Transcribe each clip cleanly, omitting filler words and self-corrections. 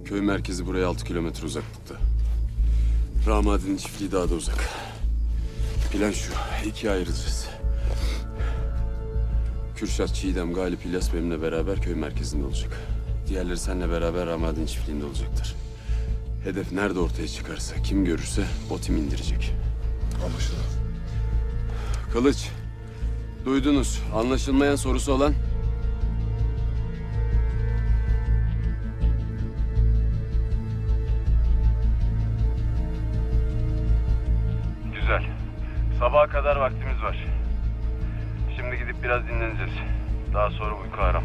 Köy merkezi buraya 6 kilometre uzaklıkta. Ramadi'nin çiftliği daha da uzak. Plan şu, ikiye ayrılacağız. Kürşat, Çiğdem, Galip, İlyas benimle beraber köy merkezinde olacak. Diğerleri seninle beraber Ramadi'nin çiftliğinde olacaktır. Hedef nerede ortaya çıkarsa, kim görürse o tim indirecek. Anlaşıldı. Kılıç, duydunuz. Anlaşılmayan sorusu olan? Güzel. Sabaha kadar vaktimiz var. Şimdi gidip biraz dinleneceğiz. Daha sonra uyku aram.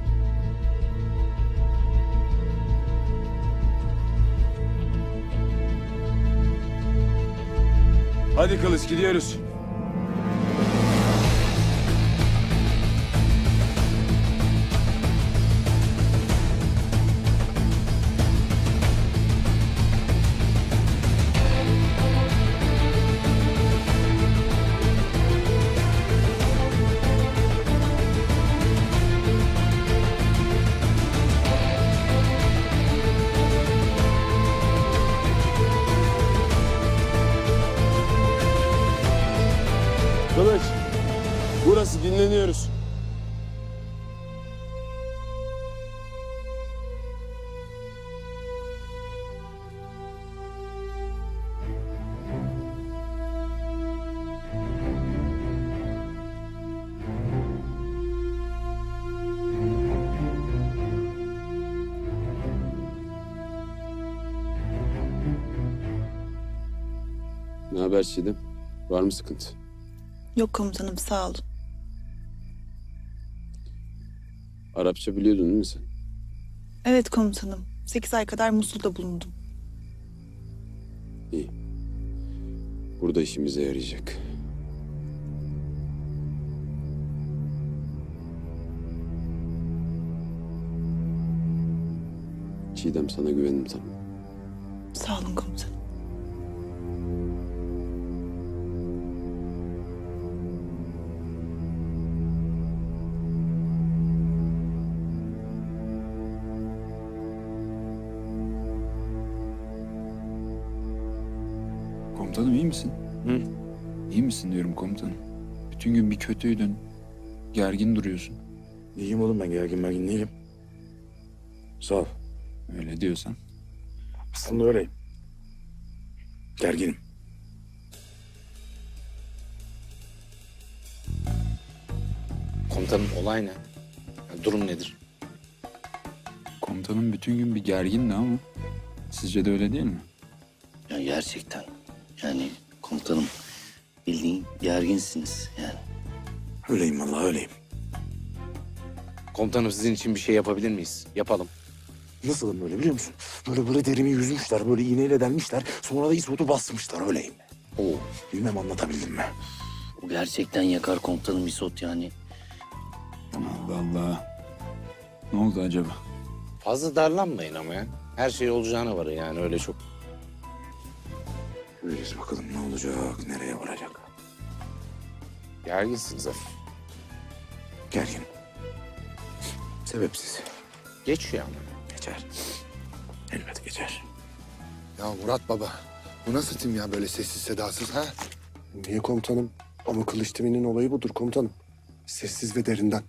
Hadi Kılıç, gidiyoruz. Kılıç, burası, dinleniyoruz. Ne haber Çiğdem? Var mı sıkıntı? Yok komutanım, sağ olun. Arapça biliyordun değil mi sen? Evet komutanım. 8 ay kadar Musul'da bulundum. İyi. Burada işimize yarayacak. Çiğdem, sana güvendim, tamam. Sağ olun komutanım. Komutanım iyi misin? Hı? İyi misin diyorum komutanım. Bütün gün bir kötüydün. Gergin duruyorsun. İyiyim oğlum, ben gergin değilim. Sağ ol. Öyle diyorsan. Aslında öyleyim. Gerginim. Komutanım olay ne? Durum nedir? Komutanım bütün gün bir gergindi ama sizce de öyle değil mi? Ya gerçekten. Yani komutanım bildiğin gerginsiniz yani. Öyleyim vallahi, öyleyim. Komutanım sizin için bir şey yapabilir miyiz? Yapalım. Nasılım böyle biliyor musun? Böyle derimi yüzmüşler, böyle iğneyle delmişler. Sonra da isotu basmışlar, öyleyim. Oo. Bilmem anlatabildim mi? O gerçekten yakar komutanım isot yani. Allah Allah. Ne oldu acaba? Fazla darlanmayın ama ya. Her şey olacağına varır yani öyle çok. Göreceğiz bakalım ne olacak, nereye varacak. Gerginsiniz hafif. Gergin. Sebepsiz. Geçiyor ama. Geçer. Elbet geçer. Ya Murat baba, bu nasıl tim ya böyle sessiz sedasız ha? Niye komutanım? Ama Kılıç timinin olayı budur komutanım. Sessiz ve derinden.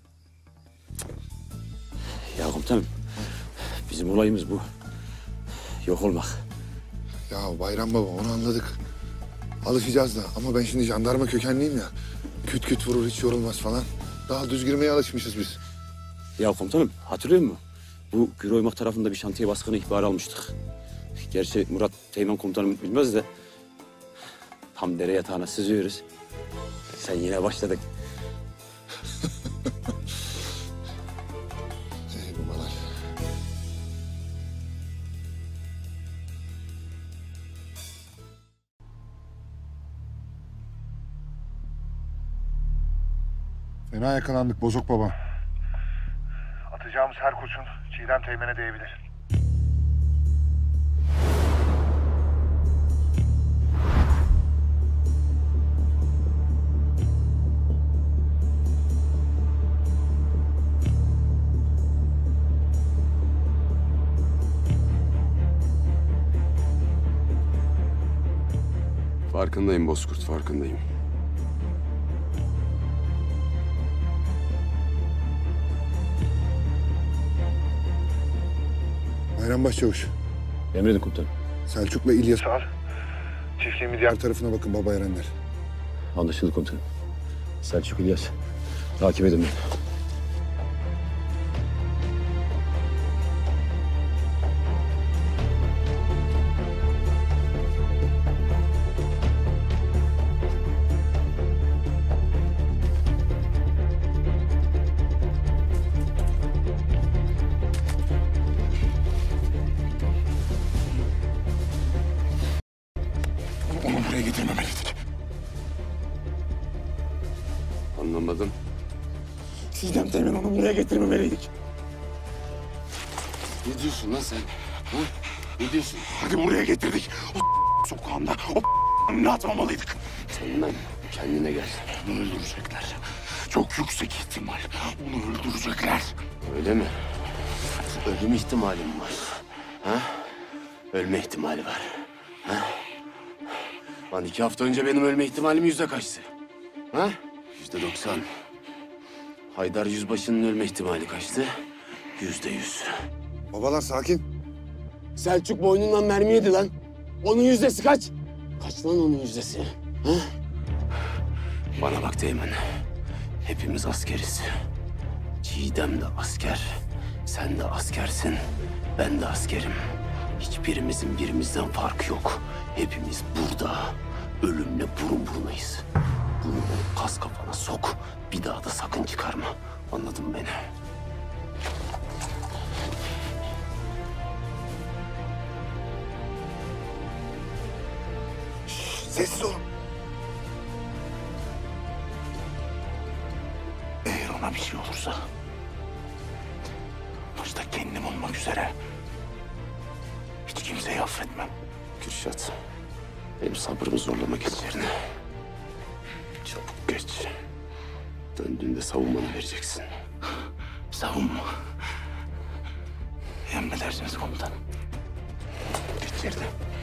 Ya komutanım, bizim olayımız bu. Yok olmak. Ya Bayram baba onu anladık. Alışacağız da ama ben şimdi jandarma kökenliyim ya. Küt küt vurur hiç yorulmaz falan. Daha düz girmeye alışmışız biz. Ya komutanım, hatırlıyor musun? Bu Güroymak tarafında bir şantiye baskını ihbarı almıştık. Gerçi Murat Teğmen komutanım bilmez de... tam dere yatağına sızıyoruz. Sen yine başladık. Babalar. Fena yakalandık Bozok Baba. Atacağımız her kurşun Çiğdem Teğmen'e değebilir. Farkındayım Bozkurt, farkındayım. Bayram Başçavuş. Emredin komutanım. Selçuk'la İlyas Sağ ol. Çiftliğimi diğer tarafına bakın Baba Erenler. Anlaşıldı komutanım. Selçuk İlyas. Takip edin beni. Onu buraya getirmemeliydik. Anlamadım. Çiğdem Teğmen onu buraya getirmemeliydik. Ne diyorsun lan sen? Ha? Ne diyorsun? Hadi buraya getirdik. O sokağında o önüne atmamalıydık. Teğmen, kendine gel. Onu öldürecekler. Çok yüksek ihtimal. Onu öldürecekler. Öyle mi? Ölüm ihtimalim var. Ha? Ölme ihtimali var. Ha? Lan 2 hafta önce benim ölme ihtimalim yüzde kaçtı? Ha? %90. Haydar Yüzbaşı'nın ölme ihtimali kaçtı? %100. Babalar sakin. Selçuk boynundan mermi yedi lan. Onun yüzdesi kaç? Kaç lan onun yüzdesi? Ha? Bana bak Teğmen. Hepimiz askeriz. Çiğdem de asker. Sen de askersin. Ben de askerim. Hiçbirimizin birimizden farkı yok. Hepimiz burada ölümle burun burunayız. Bunu o kas kafana sok. Bir daha da sakın çıkarma. Anladın mı beni? Sessiz olun. Eğer ona bir şey olursa... başta kendim olmak üzere... hiç kimseyi affetmem. Kürşat, benim sabrımı zorlama geç yerine. Çabuk geç. Döndüğünde savunmanı vereceksin. Savunma. Emredersiniz komutanım. Geç yerine.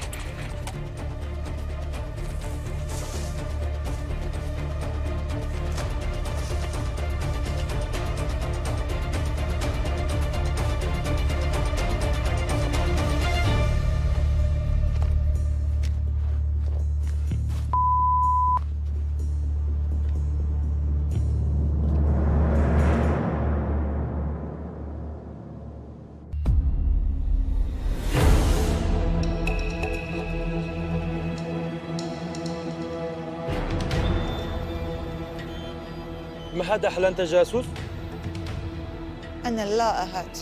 ما حدا هل أنت جاسوس؟ أنا لا أحد.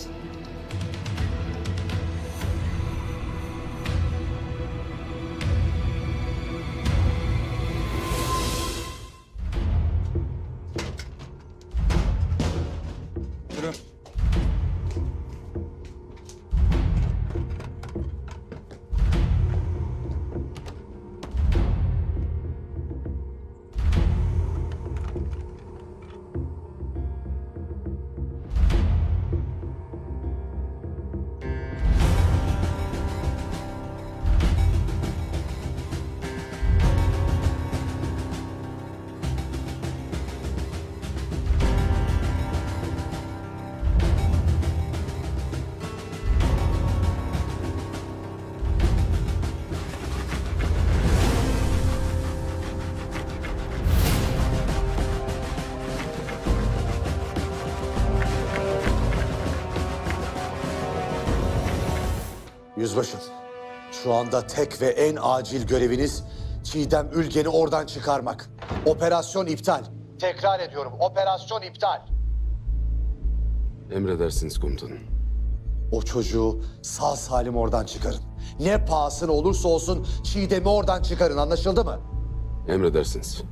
Yüzbaşım, şu anda tek ve en acil göreviniz Çiğdem Ülgen'i oradan çıkarmak. Operasyon iptal. Tekrar ediyorum, operasyon iptal. Emredersiniz komutanım. O çocuğu sağ salim oradan çıkarın. Ne pahasına olursa olsun Çiğdem'i oradan çıkarın, anlaşıldı mı? Emredersiniz.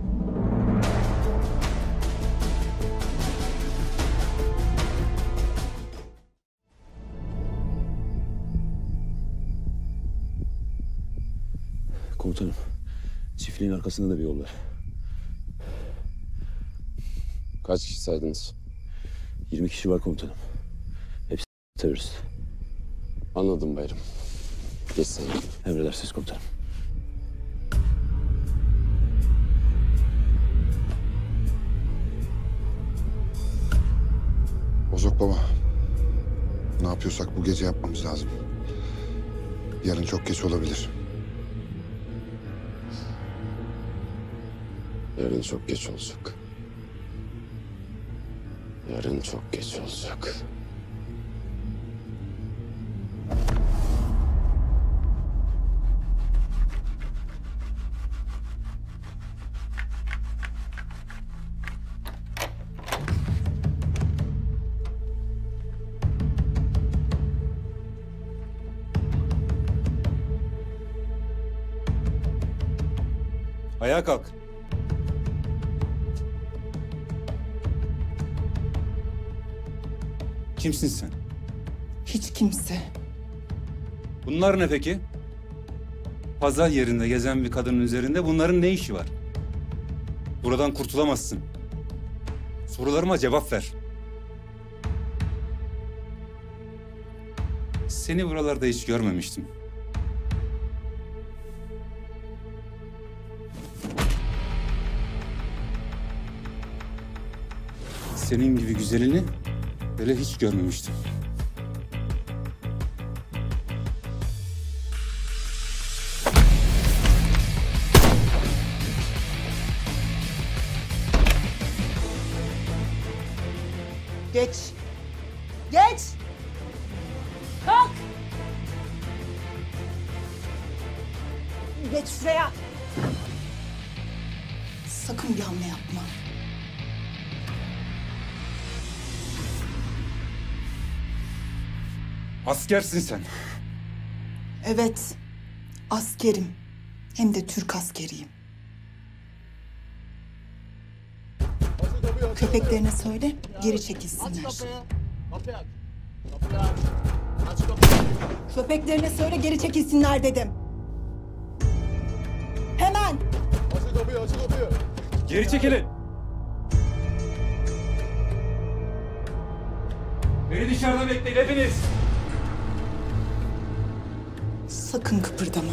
Komutanım, çiftliğin arkasında da bir yol var. Kaç kişi saydınız? 20 kişi var komutanım. Hepsi terörist. Anladım Bayram. Geç sen. Emredersiniz komutanım. Bozok baba. Ne yapıyorsak bu gece yapmamız lazım. Yarın çok geç olabilir. Yarın çok geç olacak. Yarın çok geç olacak. Ayağa kalk. Kimsin sen? Hiç kimse. Bunlar ne peki? Pazar yerinde gezen bir kadının üzerinde bunların ne işi var? Buradan kurtulamazsın. Sorularıma cevap ver. Seni buralarda hiç görmemiştim. Senin gibi güzelini böyle hiç görmemiştim. Geç. Geç. Kalk. Geç şuraya. Sakın bir hamle yapma. Askersin sen. Evet. Askerim. Hem de Türk askeriyim. Köpeklerine söyle, geri çekilsinler. Köpeklerine söyle, geri çekilsinler dedim. Hemen! Geri çekilin. Beni dışarıda bekleyin hepiniz. Sakın kıpırdama.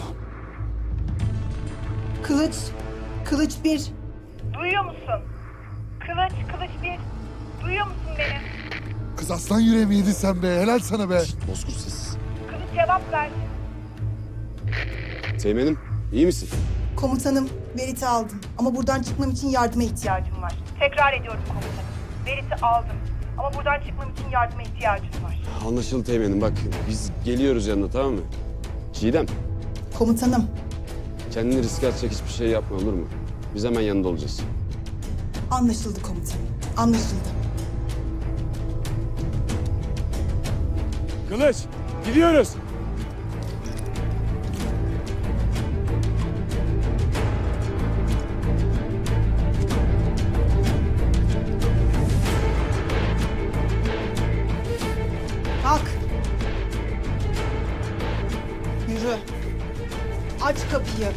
Kılıç, kılıç bir. Duyuyor musun? Kılıç bir. Duyuyor musun beni? Kız aslan yüreği mi yedin sen be? Helal sana be. Bozkurt sessiz. Kılıç cevap ver. Teğmenim, iyi misin? Komutanım, Verit'i aldım. Ama buradan çıkmam için yardıma ihtiyacım var. Tekrar ediyorum komutanım. Verit'i aldım. Ama buradan çıkmam için yardıma ihtiyacım var. Anlaşıldı Teğmenim. Bak biz geliyoruz yanına, tamam mı? Çiğdem, Komutanım, kendini riske atacak hiçbir şey yapma, olur mu? Biz hemen yanında olacağız. anlaşıldı komutanım. Anlaşıldı. Kılıç, gidiyoruz. Kalk. Yürü. Aç kapıyı.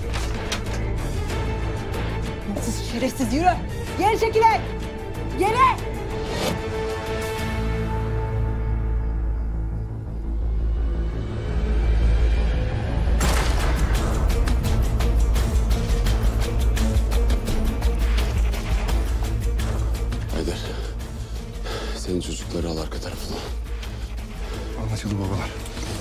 Nasıl şerefsiz, yürü. Geri çekilin. Geri. Haydar, senin çocukları al arka tarafına. Anlaşıldı babalar.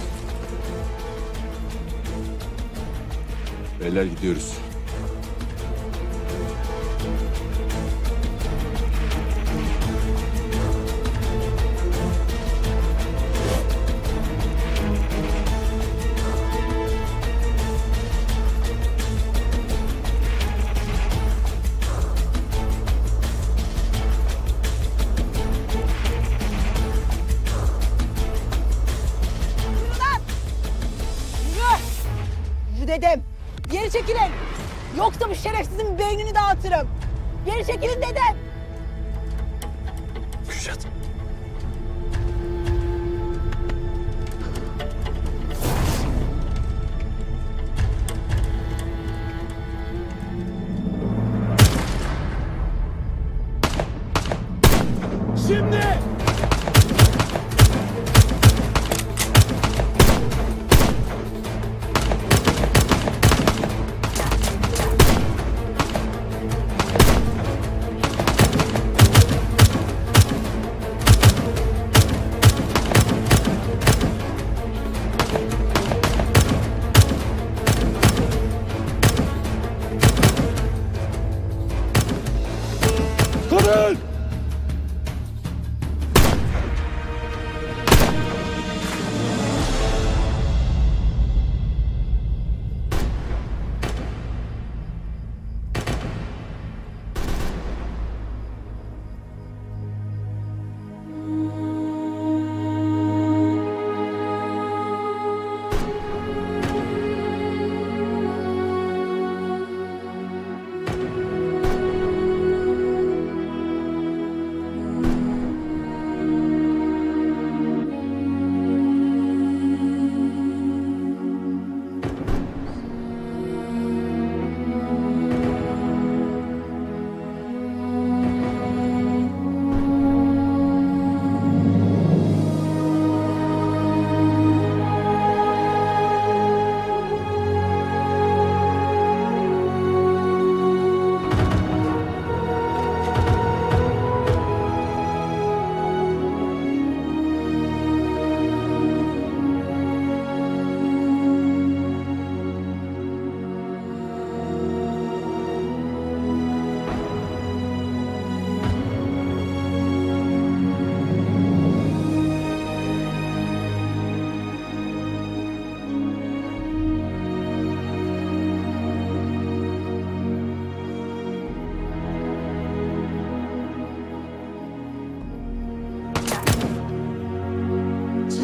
Beyler gidiyoruz. Yürü dedim. Geri çekilin. Yoksa bu şerefsizin beynini dağıtırım. Geri çekilin dedim. Kürşat. Şimdi!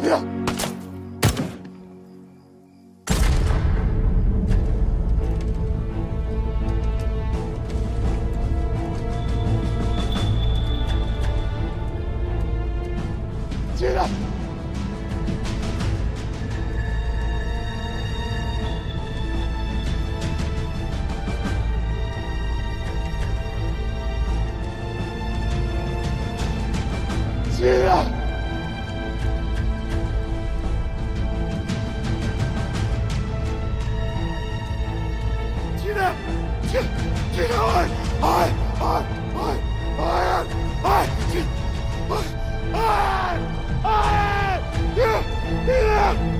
Çiğdem! Çiğdem! Çiğdem! Çiğdem! Çiğdem! Hayır! Hayır! Hayır! Hayır! Hayır! Hayır! Hayır! Çiğdem!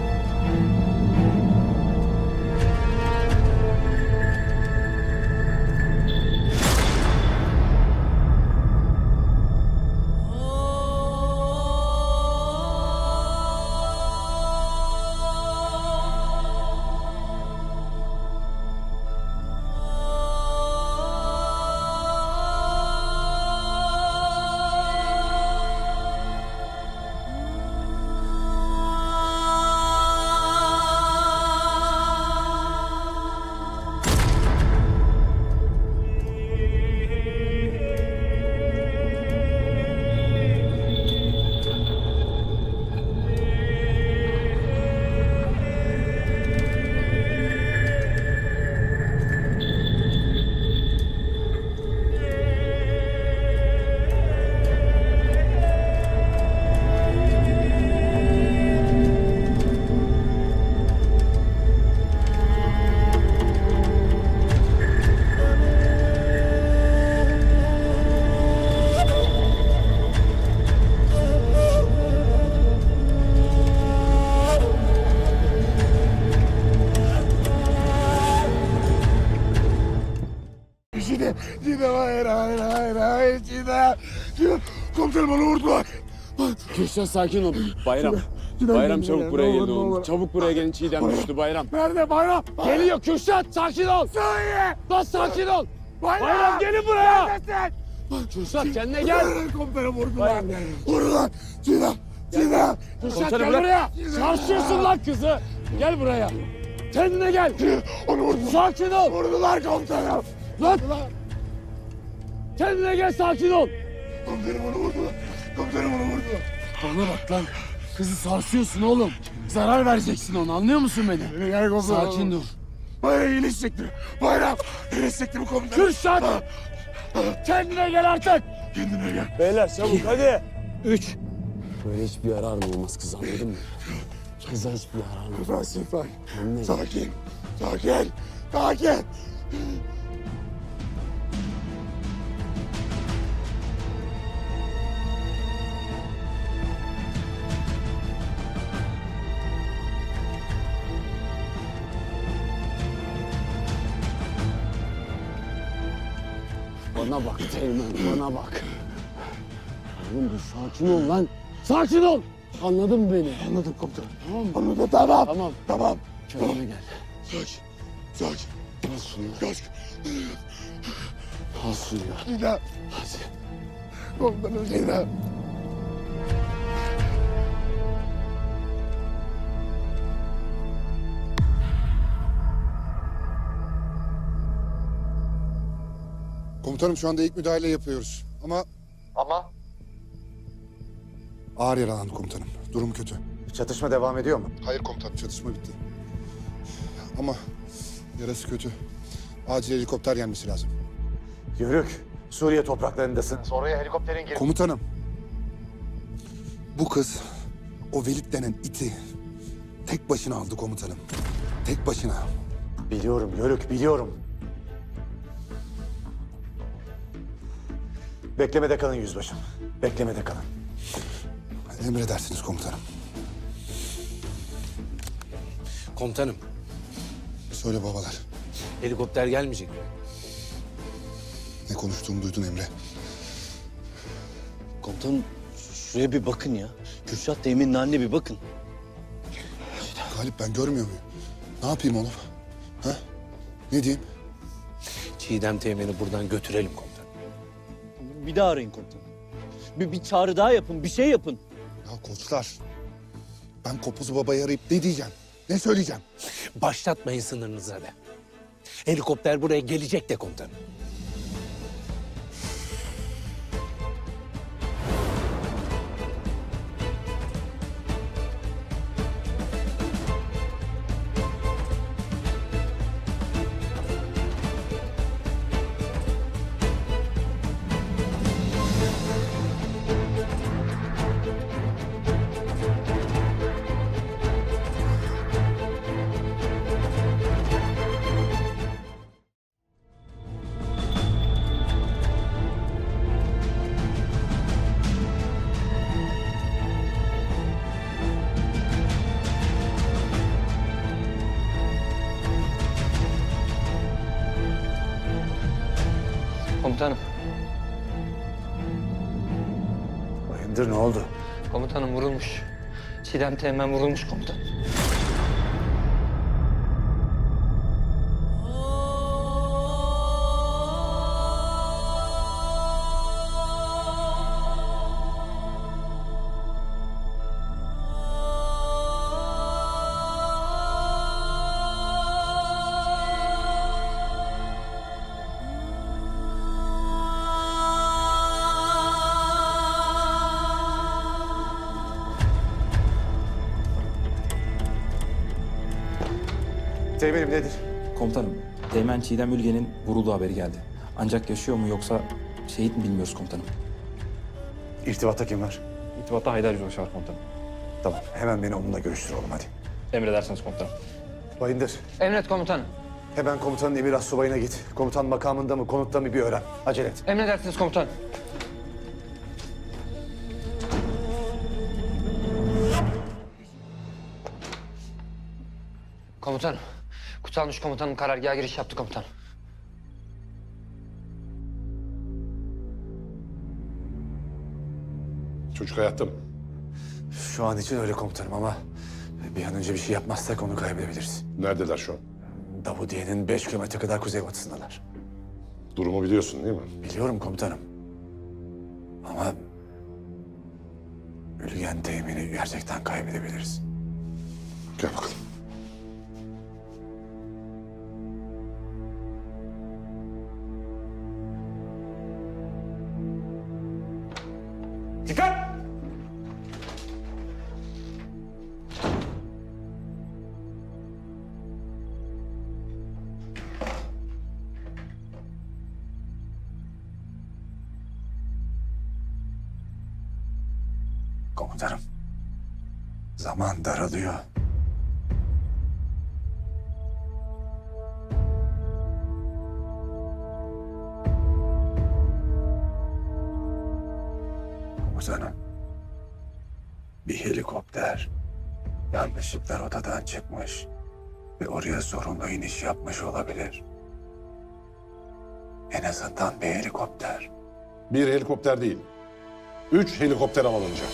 Çiğdem, hayır, hayır, hayır, hayır, Çiğdem. Çiğdem, komutanım bana vurdular. Kürşat sakin ol. Bayram. Çiğdem, Bayram Çiğdem, çabuk buraya ne gelin olur, ne oğlum. olur. Çabuk buraya gelin, Çiğdem düştü Bayram. Nerede Bayram? Geliyor Kürşat, sakin ol. Söyle. Lan sakin ol. Bayram, Bayram gelin buraya. Neredesin? Kürşat kendine gel. Komutanım vurdular. Bayram gel. Vurdular. Çiğdem, Çiğdem. Kürşat gel buraya. Sarsıyorsun lan kızı. Gel buraya. Kendine gel. Onu vurdular. Sakin ol. Vurdular komutanım. Lan. Kendine gel, sakin ol. Komutanım onu vurdular. Komutanım onu vurdular. Bana bak lan. Kızı sarsıyorsun oğlum. Zarar vereceksin ona, anlıyor musun beni? Gel komutanım. Sakin dur. Bayram iyileşecektir. Bayram iyileşecektir bu komutanım. Kürşat! Kendine gel artık. Kendine gel. Beyler çabuk hadi. 3. Böyle hiçbir yararım olmaz kız, anladın mı? Kıza hiçbir yararım olmaz. Sakin. Sakin. Sakin. Sakin. Bana bak Teğmen, bana bak. Oğlum bir sakin ol lan. Sakin ol. Anladın mı beni? Anladım komutanım. Tamam mı? Anladım, tamam. Tamam. Tamam. Kendine gel. Sakin. Sakin. Al şunu. Sakin. Al şunu ya. Çiğdem. Hadi. Komutanım Çiğdem. Komutanım şu anda ilk müdahale yapıyoruz. Ama ağır yaralandı komutanım. Durum kötü. Çatışma devam ediyor mu? Hayır komutanım, çatışma bitti. Ama yarası kötü. Acil helikopter gelmesi lazım. Yörük, Suriye topraklarındasınız. Oraya helikopterin girip... Komutanım. Bu kız o Velit denen iti tek başına aldı komutanım. Tek başına. Biliyorum Yörük, biliyorum. Beklemede kalın yüzbaşım. Beklemede kalın. Emredersiniz komutanım. Komutanım, Söyle babalar. helikopter gelmeyecek mi? Ne konuştuğumu duydun Emre. Komutanım şuraya bir bakın ya. Kürşat Teğmen'in haline bir bakın. Galip ben görmüyor muyum? Ne yapayım oğlum? Ha? Ne diyeyim? Çiğdem Teğmen'i buradan götürelim komutanım. Bir daha arayın komutanım. Bir çağrı daha yapın, bir şey yapın. Ya koçlar. Ben Kopuz Baba'yı arayıp ne diyeceğim? Ne söyleyeceğim? Başlatmayın sınırınıza de. Helikopter buraya gelecek de komutanım. Komutanım. Bayındır ne oldu? Komutanım vurulmuş. Çiğdem Teğmen vurulmuş komutan. Teğmenim nedir? Komutanım, Teğmen Çiğdem Ülgen'in vurulduğu haberi geldi. Ancak yaşıyor mu yoksa şehit mi bilmiyoruz komutanım. İrtibatta kim var? İrtibatta Haydar Yüzbaşı var komutanım. Tamam, hemen beni onunla görüştür oğlum hadi. Emredersiniz komutanım. Bayındır. Emret komutanım. Hemen komutanın emir astsubayına git. Komutan makamında mı, konutta mı bir öğren. Acele et. Emredersiniz komutanım. Komutanım. Kutsalmış komutanım karargaha giriş yaptı komutanım. Çocuk hayatta mı? Şu an için öyle komutanım ama bir an önce bir şey yapmazsak onu kaybedebiliriz. Neredeler şu an? Davudiye'nin 5 kilometre kadar kuzeybatısındalar. Durumu biliyorsun değil mi? Biliyorum komutanım. Ama Ülgen Teğmen'i gerçekten kaybedebiliriz. Gel bakalım. Dikkat! Komutanım, zaman daralıyor. Komutanım, bir helikopter yanlışlıkla rotadan çıkmış ve oraya zorunlu iniş yapmış olabilir. En azından bir helikopter. Bir helikopter değil. 3 helikopter havalanacak.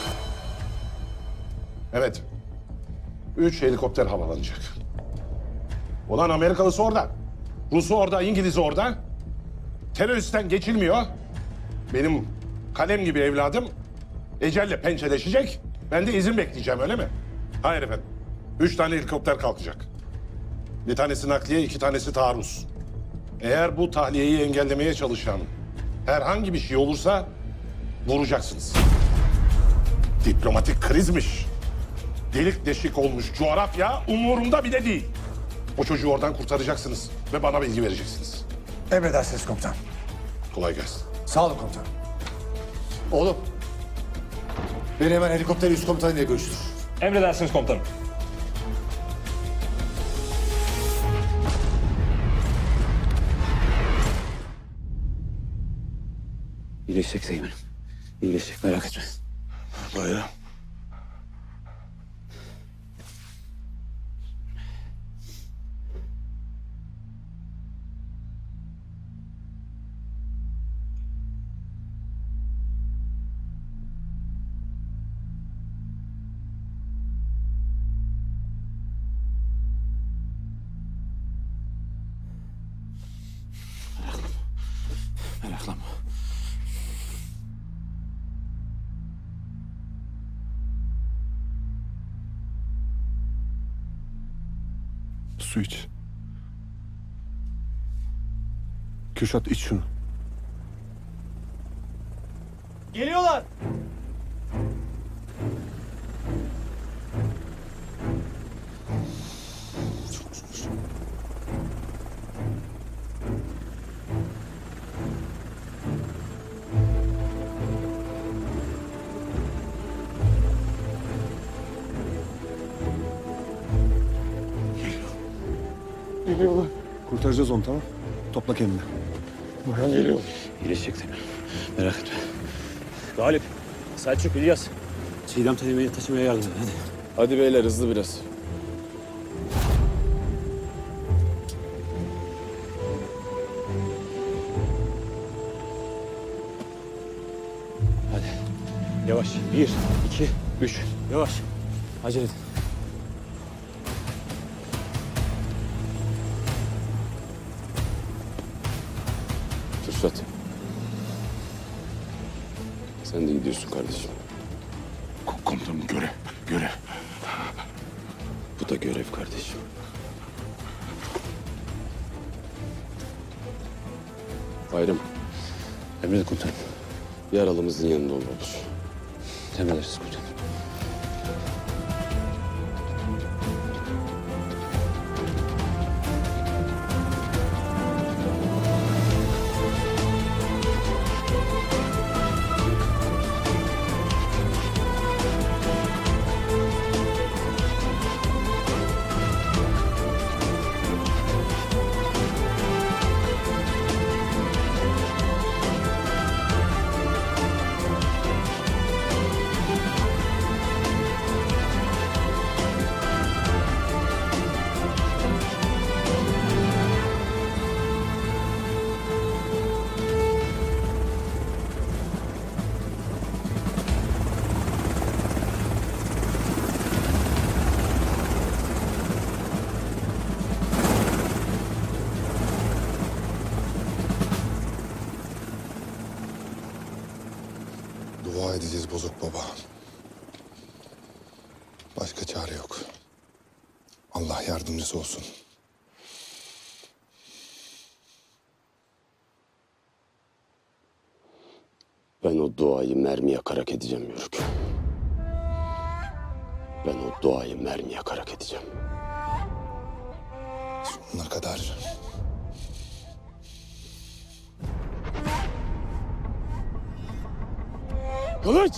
Evet. 3 helikopter havalanacak. Ulan Amerikalısı orada. Rusu orada, İngiliz'i orada. Teröristten geçilmiyor. Benim kalem gibi evladım ecelle pençeleşecek. Ben de izin bekleyeceğim öyle mi? Hayır efendim. 3 tane helikopter kalkacak. Bir tanesi nakliye, 2 tanesi taarruz. Eğer bu tahliyeyi engellemeye çalışan herhangi bir şey olursa vuracaksınız. Diplomatik krizmiş. Delik deşik olmuş coğrafya umurumda bile değil. O çocuğu oradan kurtaracaksınız ve bana bilgi vereceksiniz. Emredersiniz komutan. Kolay gelsin. Sağ olun komutan. Oğlum, beni hemen helikopter üst komutanıyla görüştür. Emredersiniz komutanım. İyileşecek Teğmen'im. İyileşecek, merak etme. Bayram. Meraklanma. Su iç. Kürşat iç şunu. Geliyorlar. Geliyorlar. Kurtaracağız onu, tamam. Topla kendini. Burhan geliyor. İyileşecek Teğmen. Merak etme. Galip, Selçuk, İlyas. Çiğdem Teğmen'i taşımaya yardım edin hadi. Hadi beyler hızlı biraz. Hadi. Yavaş. 1, 2, 3. Yavaş. Acele edin. Kürşat. Sen de gidiyorsun kardeşim. Komutanım görev. Bu da görev kardeşim. Bayram. Emredin komutanım. Yaralımızın yanında olur. Emredersiniz komutanım. Dua edeceğiz Bozok Baba. Başka çare yok. Allah yardımcısı olsun. Ben o duayı mermi yakarak edeceğim Yörük. Ben o duayı mermi yakarak edeceğim. Sonuna kadar. Kılıç!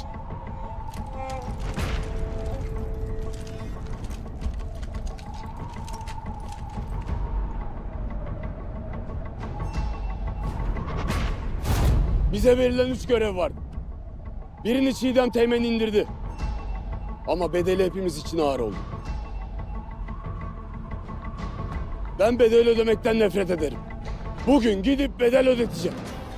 Bize verilen 3 görev var. Birini Çiğdem Teğmen indirdi. Ama bedeli hepimiz için ağır oldu. Ben bedel ödemekten nefret ederim. Bugün gidip bedel ödeteceğim.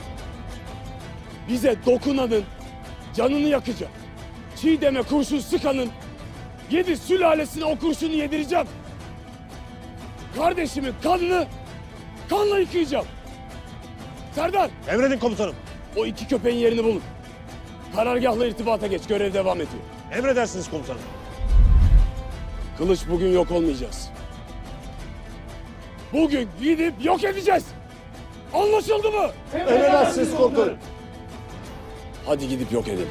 Bize dokunanın canını yakacağım. Çiğdem'e kurşun sıkanın 7 sülalesine o kurşunu yedireceğim. Kardeşimin kanını kanla yıkayacağım. Serdar! Emredin komutanım. O 2 köpeğin yerini bulun. Karargahla irtibata geç. Görev devam ediyor. Emredersiniz komutanım. Kılıç bugün yok olmayacağız. Bugün gidip yok edeceğiz. Anlaşıldı mı? Emredersiniz komutanım. Hadi gidip yok edelim.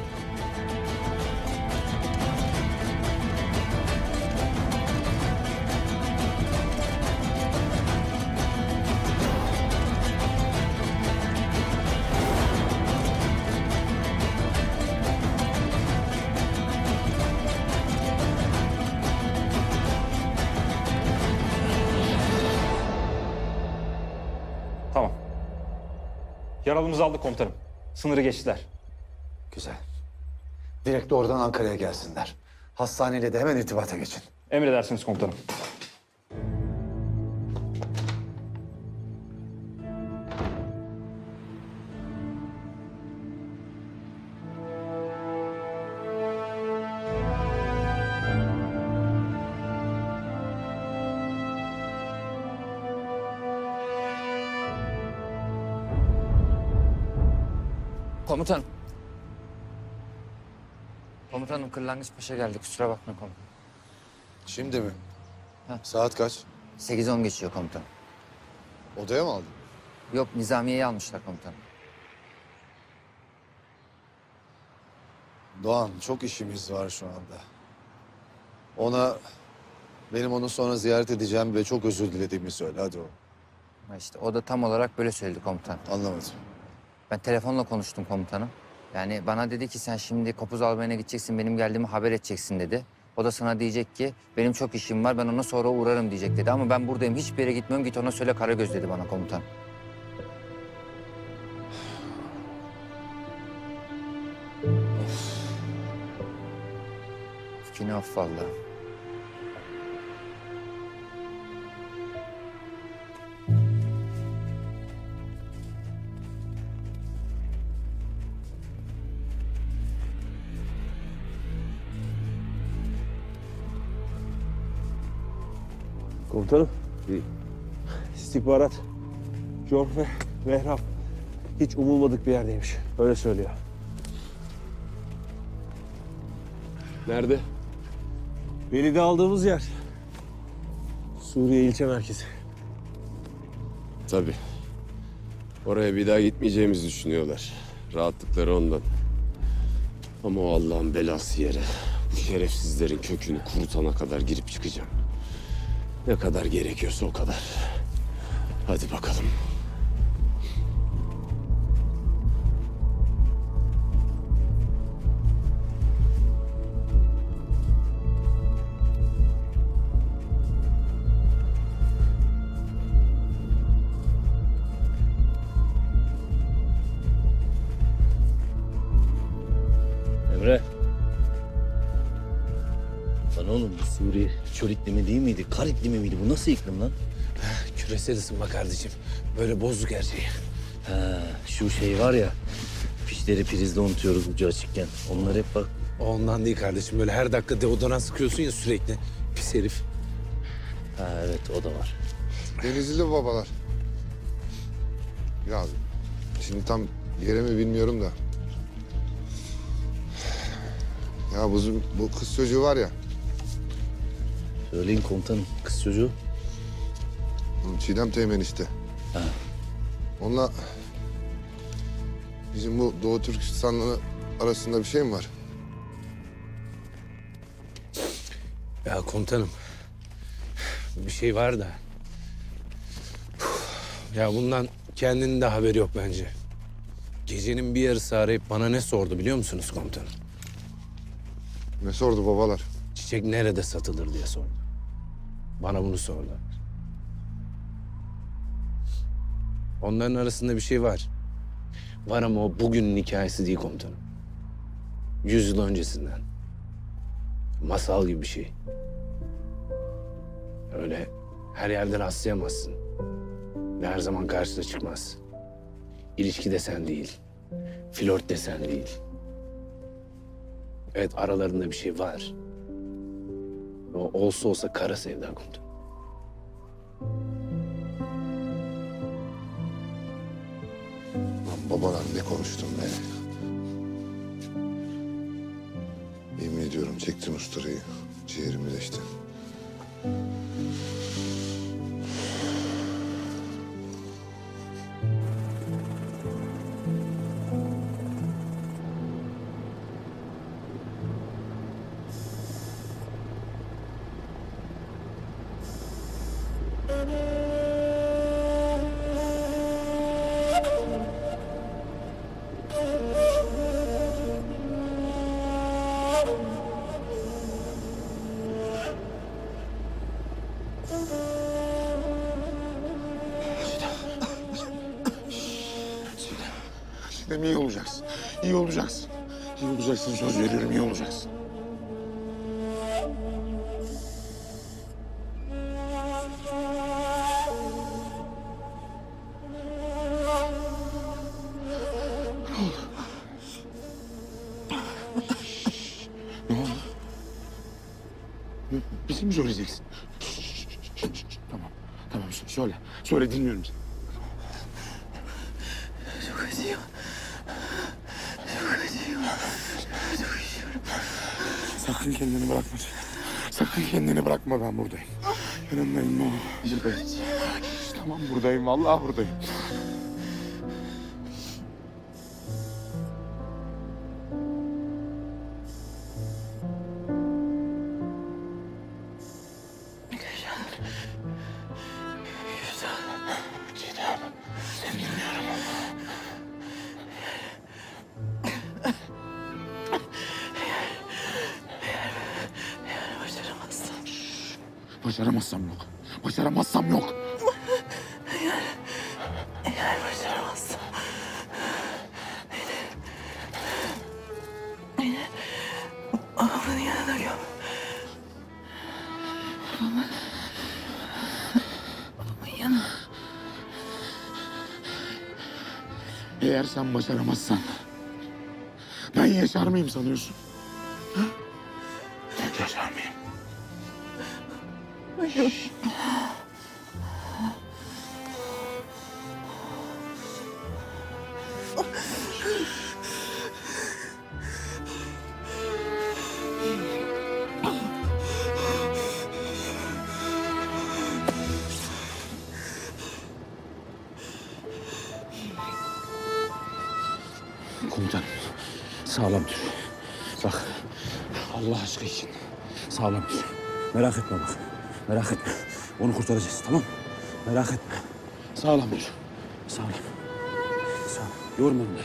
Tamam. Yaralımızı aldık komutanım. Sınırı geçtiler. Güzel. Direkt oradan Ankara'ya gelsinler. Hastaneyle de hemen irtibata geçin. Emredersiniz komutanım. Komutanım. Komutanım Kırlangıç Paşa geldi. Kusura bakma komutanım. Şimdi mi? Ha. Saat kaç? 8-10 geçiyor komutanım. Odaya mı aldın? Yok, Nizamiye'yi almışlar komutanım. Doğan, çok işimiz var şu anda. Benim onu sonra ziyaret edeceğim ve çok özür dilediğimi söyle. Hadi oğlum. İşte o da tam olarak böyle söyledi komutan. Anlamadım. Ben telefonla konuştum komutanım. Yani bana dedi ki sen şimdi Kopuz Albayı'na gideceksin, benim geldiğimi haber edeceksin dedi. O da sana diyecek ki benim çok işim var, ben ona sonra uğrarım diyecek dedi. Ama ben buradayım, hiçbir yere gitmiyorum, git ona söyle Karagöz dedi bana komutan. Fikrini af vallahi. Komutanım, istihbarat, John ve Mehrap hiç umulmadık bir yerdeymiş. Öyle söylüyor. Nerede? Veli'de aldığımız yer. Suriye ilçe merkezi. Tabii. Oraya bir daha gitmeyeceğimizi düşünüyorlar. Rahatlıkları ondan. Ama o Allah'ın belası yere bu şerefsizlerin kökünü kurutana kadar girip çıkacağım. Ne kadar gerekiyorsa o kadar. Hadi bakalım. Emre. Lan oğlum bu Suriye çöl iklimi değil miydi? Kar iklimi miydi? Bu nasıl iklim lan? Küresel ısınma kardeşim. Böyle bozduk her şeyi. Ha, şu şey var ya, fişleri prizde unutuyoruz ucu açıkken. Onlar hep bak. Ondan değil kardeşim. Böyle her dakika deodorant sıkıyorsun ya sürekli. Pis herif. Ha evet, o da var. Denizli babalar. Ya şimdi tam yere mi bilmiyorum da. Ya bu kız çocuğu var ya. Söyleyin komutanım, kız çocuğu. Çiğdem Teğmen işte. Ha. Onunla bizim bu Doğu Türkistan'la arasında bir şey mi var? Ya komutanım. Bir şey var da. Ya bundan kendinin de haberi yok bence. Gecenin bir yarısı arayıp bana ne sordu biliyor musunuz komutanım? Ne sordu babalar? Çiçek nerede satılır diye sordu. Bana bunu sordu. Onların arasında bir şey var. Var ama o bugünün hikayesi değil komutanım. 100 yıl öncesinden. Masal gibi bir şey. Öyle her yerde rastlayamazsın. Ve her zaman karşına çıkmaz. İlişki desen değil. Flört desen değil. Evet, aralarında bir şey var. O olsa olsa kara sevda komutanım. Lan babalar ne konuştun be? Yemin ediyorum çektin usturayı. Ciğerimi deşti. Çiğdem iyi olacaksın. İyi olacaksın. İyi olacaksın, söz veriyorum, iyi olacaksın. Ne oldu? Bir şey mi söyleyeceksin? Tamam, tamam söyle. Söyle, dinliyorum seni. Çok acıyor. Çok acıyor. Çok üşüyorum. Sakın kendini bırakma. Sakın kendini bırakma, ben buradayım. Yanındayım baba. Buradayım. Tamam buradayım. Vallahi buradayım. Çiğdem, seni dinliyorum. Eğer başaramazsam... Başaramazsam yok. Başaramazsam yok. Eğer başaramazsam... Beni babamın yanına göm. Babamın yanına. Eğer sen başaramazsan ben yaşar mıyım sanıyorsun? Ha? Yaşar mıyım? Hayır. Komutanım, sağlam dur. Bak, Allah aşkı için sağlam dur. Merak etme bak, merak etme. Onu kurtaracağız, tamam mı? Merak etme. Sağlam dur. Sağlam. Sağlam. Yorma onu da.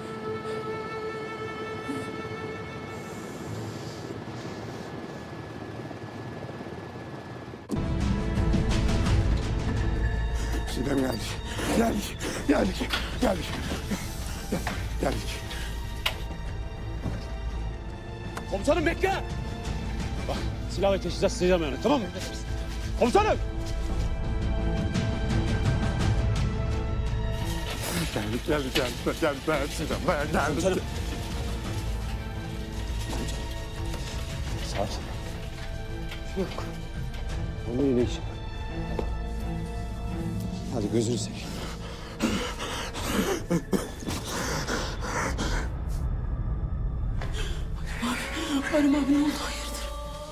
Çiğdem geldik. Geldik. Geldik. Geldik. Geldik. Komutanım bekle! Bak silah ve teçhizat sığacağım yani, tamam mı? Komutanım! Geldik. Dayan Çiğdem. Dayan. Geldik. Komutanım. Sağ ol. Yok. Onun yine işi. Hadi gözünü seveyim. Harim abi ne oldu? Hayırdır?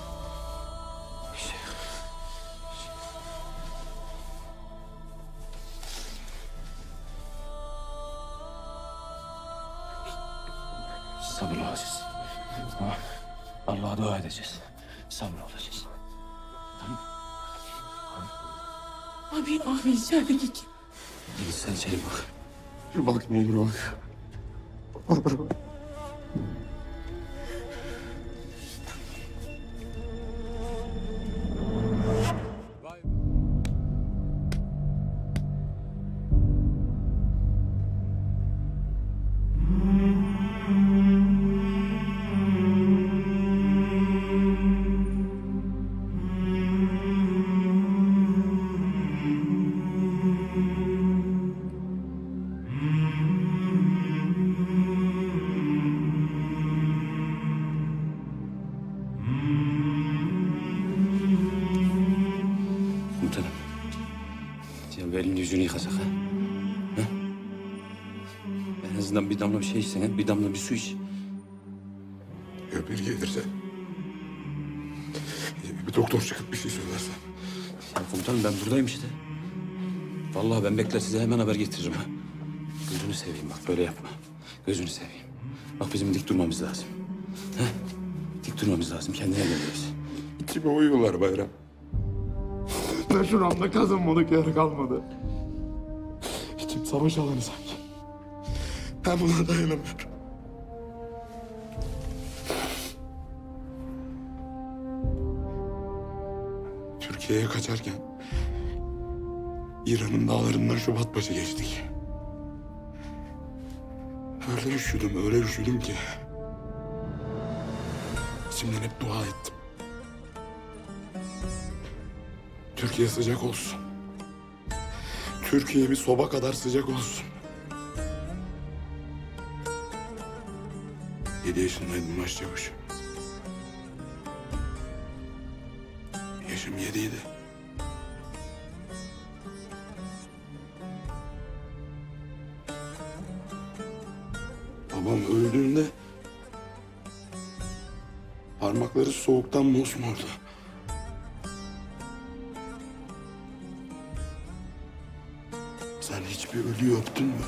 Sabırlı olacağız. Tamam. Allah'a dua edeceğiz. Sabırlı olacağız. Tamam. Abi içerideki kim? Git sen içeri bak. Bir bak ne olur bak. Komutanım. Cevher'in yüzünü yıkasak ha? Ha? En azından bir damla bir şey içsen, ha? Bir damla bir su iç. Ya biri gelirse. Bir doktor çıkıp bir şey söylerse. Ya komutanım ben buradayım işte. Vallahi ben bekler size hemen haber getiririm ha. Gözünü seveyim bak böyle yapma. Gözünü seveyim. Bak bizim dik durmamız lazım. Ha? Dik durmamız lazım. Kendine geliriz. İçime uyuyorlar Bayram. Ben şuramda kazanmadık yer kalmadı. İçim savaş alanı sanki. Ben buna dayanamıyorum. Türkiye'ye kaçarken İran'ın dağlarından Şubatbaşı geçtik. Öyle üşüdüm ki. İçimden hep dua ettim. Türkiye sıcak olsun. Türkiye bir soba kadar sıcak olsun. 7 yaşındaydım başçavuş. Yaşım 7'ydi. Babam öldüğünde parmakları soğuktan mosmordu. Hiçbir ölüyü öptün mü?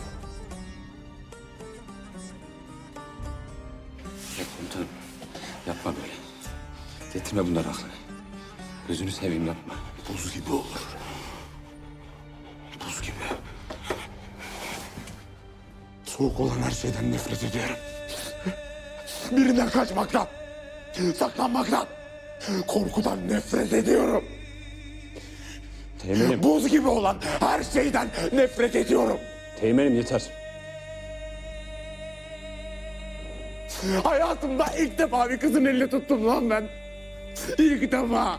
Ya komutanım, yapma böyle. Getirme bunları aklına. Gözünü seveyim yapma. Buz gibi olur. Buz gibi. Soğuk olan her şeyden nefret ediyorum. Birinden kaçmaktan, saklanmaktan, korkudan nefret ediyorum. Teğmenim. Buz gibi olan her şeyden nefret ediyorum. Teğmenim yeter. Hayatımda ilk defa bir kızın elini tuttum lan ben. İlk defa.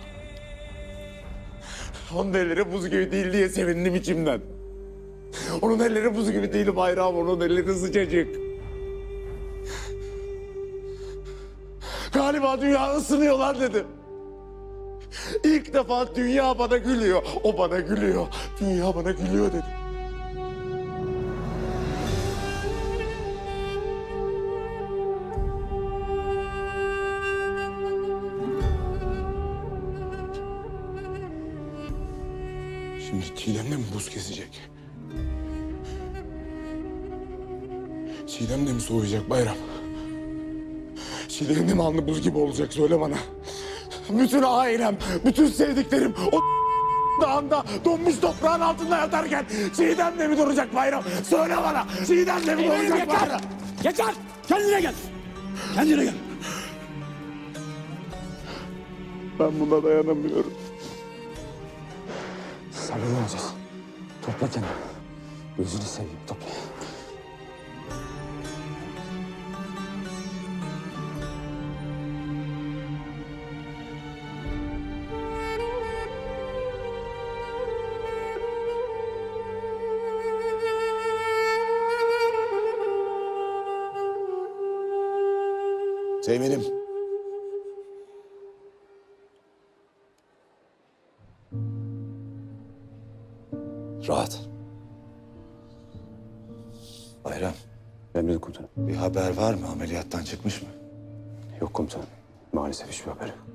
Onun elleri buz gibi değil diye sevindim içimden. Onun elleri buz gibi değil bayrağım, onun elleri sıcacık. Galiba dünya ısınıyor lan dedim. İlk defa dünya bana gülüyor, o bana gülüyor. Dünya bana gülüyor dedim. Şimdi Çiğdem de mi buz kesecek? Çiğdem de mi soğuyacak Bayram? Çiğdem de mi alnı buz gibi olacak söyle bana. Bütün ailem, bütün sevdiklerim o dağında donmuş toprağın altında yatarken Çiğdem de mi duracak Bayram? Söyle bana, Çiğdem de mi duracak Bayram? Yeter! Kendine gel! Kendine gel! Ben buna dayanamıyorum. Sarılanacağız. Topla kendini. Gözünü seveyim topla. Teğmenim. Rahat. Bayram. Emredin komutanım. Bir haber var mı? Ameliyattan çıkmış mı? Yok komutanım. Maalesef hiçbir haber yok.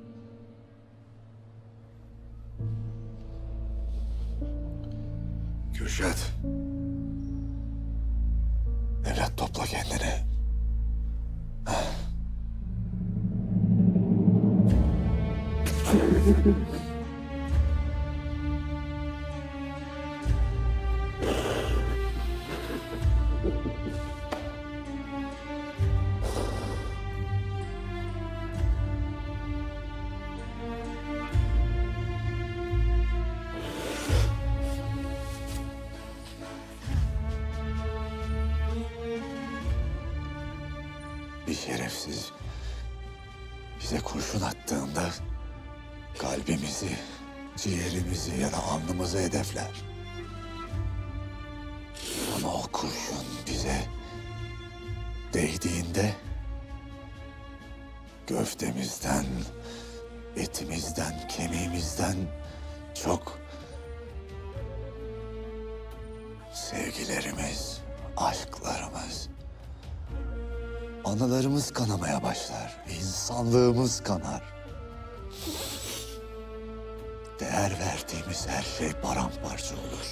Kürşat. Evlat topla kendini. Bir şerefsiz bize kurşun attığında kalbimizi, ciğerimizi ya da alnımızı hedefler. Ama o kurşun bize değdiğinde gövdemizden, etimizden, kemiğimizden çok sevgilerimiz, aşklarımız, anılarımız kanamaya başlar. İnsanlığımız kanar. Değer verdiğimiz her şey paramparça olur.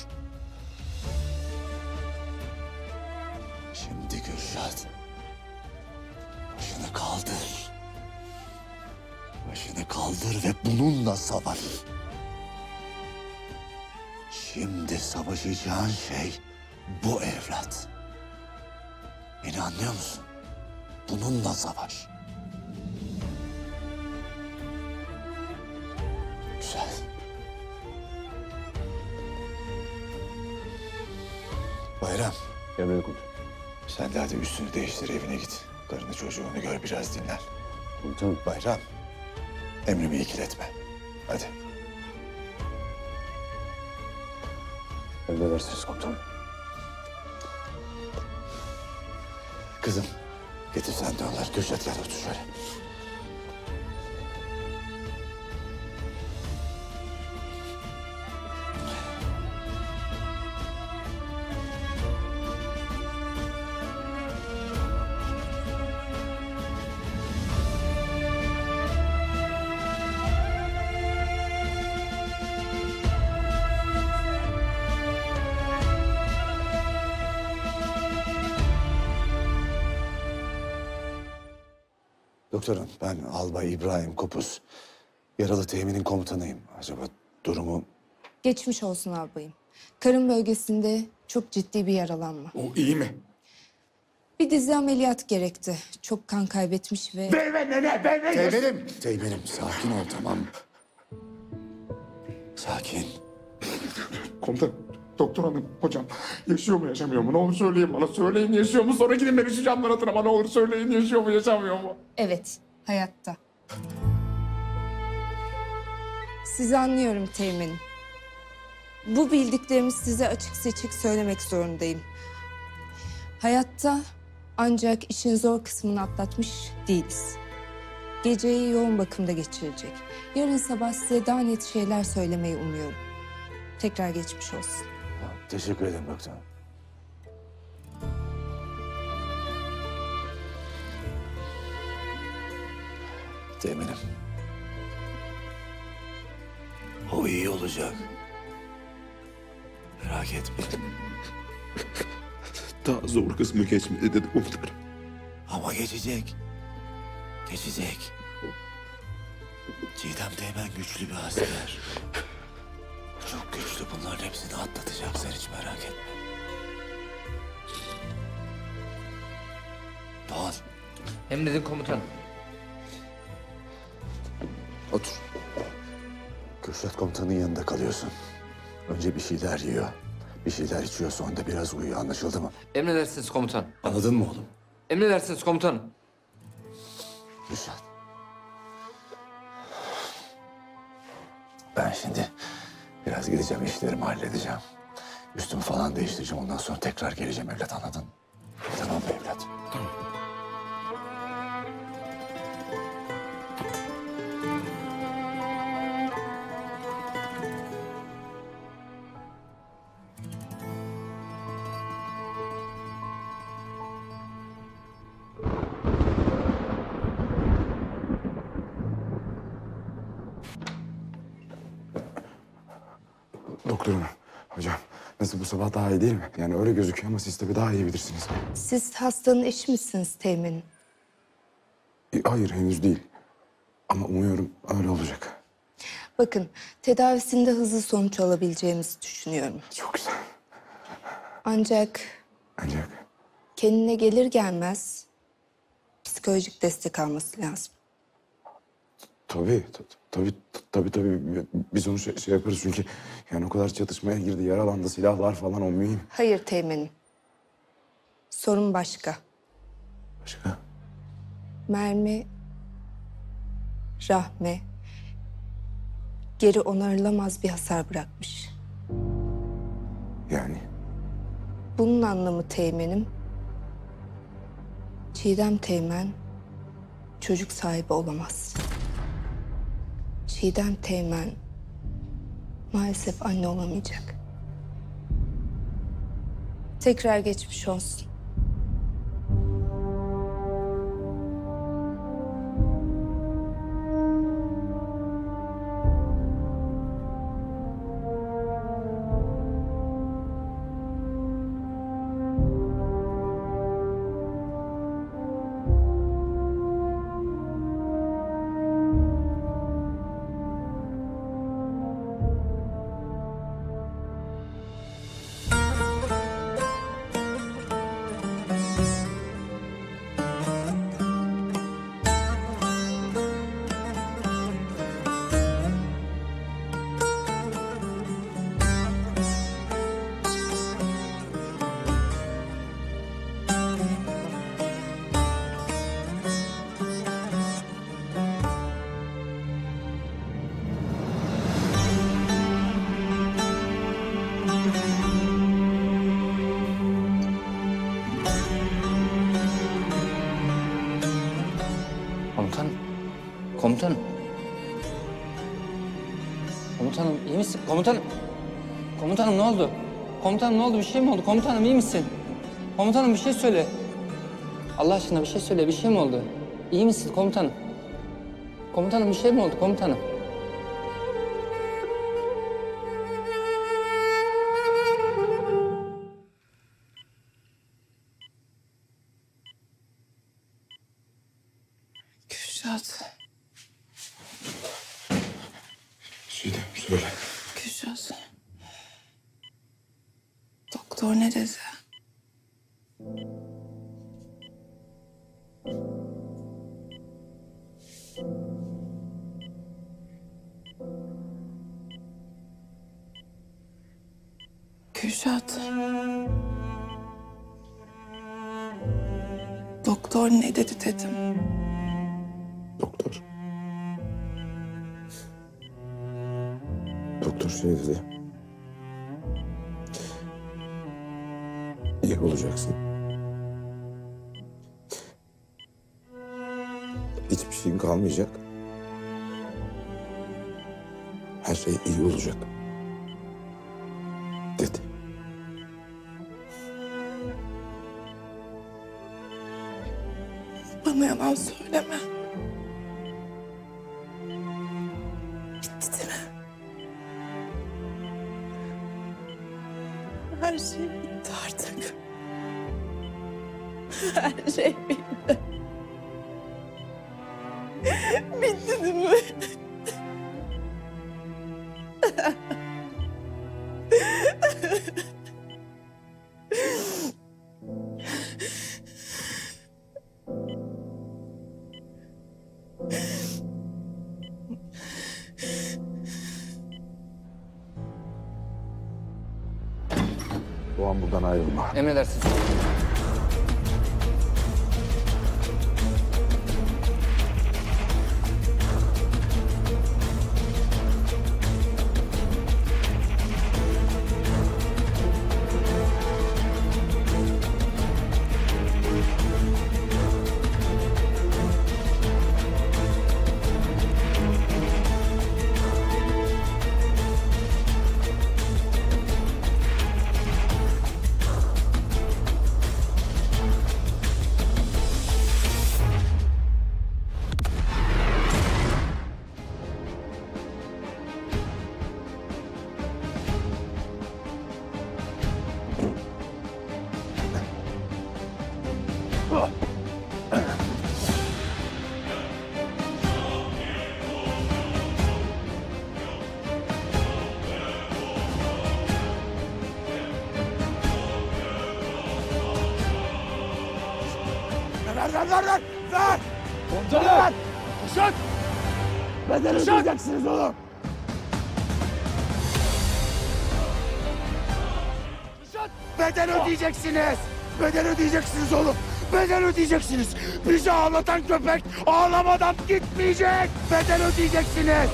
Şimdi Kürşat, başını kaldır. Başını kaldır ve bununla savaş. Şimdi savaşacağın şey bu evlat. Beni anlıyor musun? Bununla savaş. Güzel. Bayram. Emredin komutanım. Sen de hadi üstünü değiştir, evine git. Karını çocuğunu gör, biraz dinlen. Komutanım. Bayram. Emrimi ikiletme. Hadi. Emredersiniz komutanım. Kızım, getir sen de onları. Kürşat gel otur şöyle. Doktorum, ben Albay İbrahim Kopuz. Yaralı teminin komutanıyım. Acaba durumu... Geçmiş olsun albayım. Karın bölgesinde çok ciddi bir yaralanma. O iyi mi? Bir dizi ameliyat gerekti. Çok kan kaybetmiş ve... Teğmenim, sakin ol, tamam. Sakin. Komutanım, doktor hanım, hocam yaşıyor mu yaşamıyor mu? Ne olur söyleyin bana. Söyleyin yaşıyor mu? Sonra gidin beni şu camdan atın ama ne olur söyleyin yaşıyor mu yaşamıyor mu? Evet, hayatta. Sizi anlıyorum teğmenim. Bu bildiklerimi size açık seçik söylemek zorundayım. Hayatta ancak işin zor kısmını atlatmış değiliz. Geceyi yoğun bakımda geçirecek. Yarın sabah size daha net şeyler söylemeyi umuyorum. Tekrar geçmiş olsun. Teşekkür ederim doktor. Teğmenim. O iyi olacak. Merak etme. Daha zor kısmı geçmedi dedi komutanım. Ama geçecek. Geçecek. Çiğdem Teğmen güçlü bir asker. Çok güçlü. Bunların hepsini atlatacak. Sen hiç merak etme. Doğan. Emredin komutanım. Otur. Kürşat komutanın yanında kalıyorsun. Önce bir şeyler yiyor. Bir şeyler içiyor, sonra da biraz uyuyor. Anlaşıldı mı? Emredersiniz komutanım. Anladın mı oğlum? Emredersiniz komutanım. Kürşat. Ben şimdi biraz gideceğim, işlerimi halledeceğim. Üstümü falan değiştireceğim. Ondan sonra tekrar geleceğim evlat, anladın mı? Tamam mı evlat? Tamam. Doktorum, hocam nasıl bu sabah daha iyi değil mi? Yani öyle gözüküyor ama siz tabii daha iyi bilirsiniz. Siz hastanın eşi misiniz teğmenim? Hayır henüz değil. Ama umuyorum öyle olacak. Bakın, tedavisinde hızlı sonuç alabileceğimizi düşünüyorum. Çok güzel. Ancak kendine gelir gelmez psikolojik destek alması lazım. Tabii. Biz onu şey yaparız çünkü yani o kadar çatışmaya girdi, yaralandı, silahlar falan o mühim. Hayır teğmenim. Sorun başka. Başka? Mermi, rahme, geri onarılamaz bir hasar bırakmış. Yani? Bunun anlamı teğmenim, Çiğdem Teğmen çocuk sahibi olamaz. Çiğdem Teğmen maalesef anne olamayacak. Tekrar geçmiş olsun. Komutanım. Komutanım. Komutanım iyi misin? Komutanım. Komutanım ne oldu? Komutanım ne oldu? Bir şey mi oldu? Komutanım iyi misin? Komutanım bir şey söyle. Allah aşkına bir şey söyle. Bir şey mi oldu? İyi misin komutanım? Komutanım bir şey mi oldu komutanım? Çiğdem söyle. Kürşat. Doktor ne dedi? Kürşat. Doktor ne dedi dedim. Doktor. Doktor şey dedi. İyi olacaksın. Hiçbir şeyin kalmayacak. Her şey iyi olacak. Dedi. Bana yalan söyleme. Bitti değil mi? Her şey bitti artık. Her şey bitti. Bitti değil mi? Doğan buradan ayrılma. Emredersin. Ver! Komutanım! Kuşat! Bedel ödeyeceksiniz oğlum! Kuşat! Bedel ödeyeceksiniz! Bedel ödeyeceksiniz oğlum! Bedel ödeyeceksiniz! Bizi ağlatan köpek ağlamadan gitmeyecek! Bedel ödeyeceksiniz!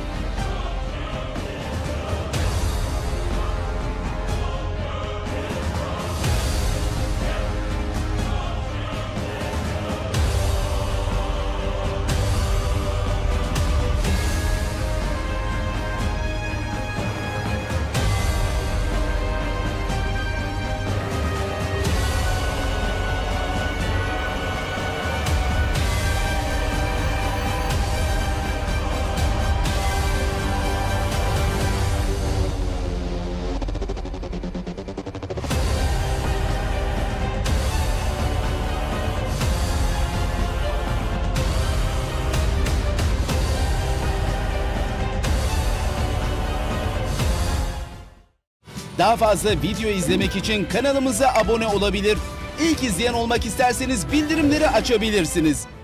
Daha fazla video izlemek için kanalımıza abone olabilir. İlk izleyen olmak isterseniz bildirimleri açabilirsiniz.